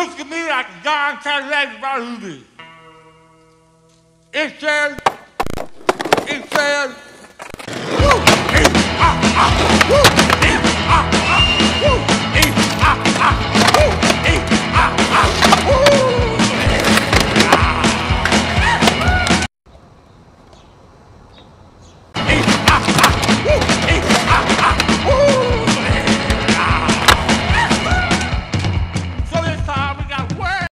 look at me like a John Cadillac about who did. It says, woo, hey, woo.